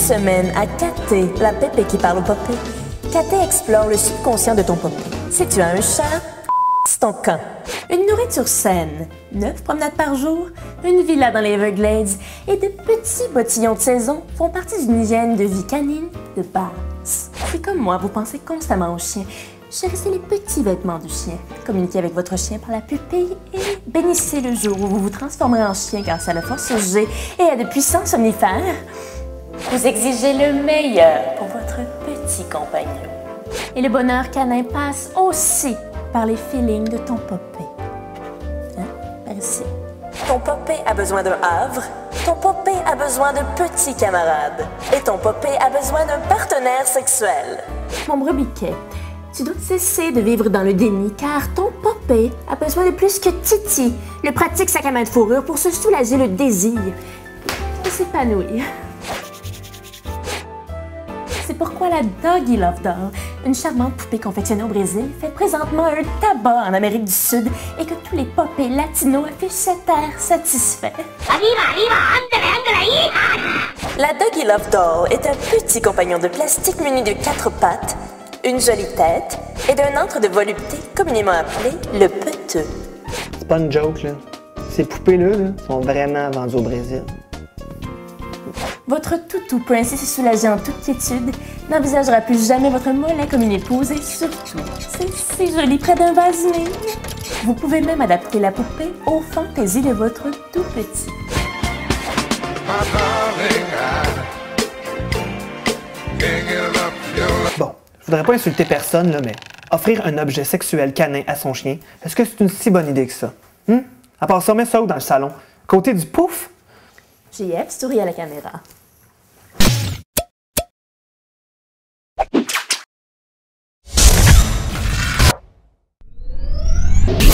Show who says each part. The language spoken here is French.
Speaker 1: semaine à Caté, la pépé qui parle au popé. Caté explore le subconscient de ton popé. Si tu as un chat, c'est ton camp. Une nourriture saine, 9 promenades par jour, une villa dans les Everglades et de petits bottillons de saison font partie d'une hygiène de vie canine de base. Si comme moi, vous pensez constamment au chien, chérissez les petits vêtements du chien, communiquez avec votre chien par la pupille et bénissez le jour où vous vous transformerez en chien grâce à la force G et à de puissants somnifères. Vous exigez le meilleur pour votre petit compagnon. Et le bonheur canin passe aussi par les feelings de ton popé. Hein? Par ici. Ton popé a besoin d'un havre, ton popé a besoin de petits camarades, et ton popé a besoin d'un partenaire sexuel. Mon brebiquet, tu dois cesser de vivre dans le déni, car ton popé a besoin de plus que Titi, le pratique sac à main de fourrure pour se soulager le désir et s'épanouir. C'est pourquoi la Doggy Love Doll, une charmante poupée confectionnée au Brésil, fait présentement un tabac en Amérique du Sud et que tous les popés latinos affichent cet air satisfait. La Doggy Love Doll est un petit compagnon de plastique muni de 4 pattes, une jolie tête et d'un antre de volupté communément appelé le peteux.
Speaker 2: C'est pas une joke, là. Ces poupées-là sont vraiment vendues au Brésil.
Speaker 1: Votre toutou peut ainsi se soulager en toute quiétude, n'envisagera plus jamais votre mollet comme une épouse et surtout, c'est si joli près d'un vaselier. Vous pouvez même adapter la poupée aux fantaisies de votre tout petit.
Speaker 2: Bon, je voudrais pas insulter personne, là, mais offrir un objet sexuel canin à son chien, est-ce que c'est une si bonne idée que ça? À part ça, mets ça où dans le salon? Côté du pouf?
Speaker 1: JF sourit à la caméra.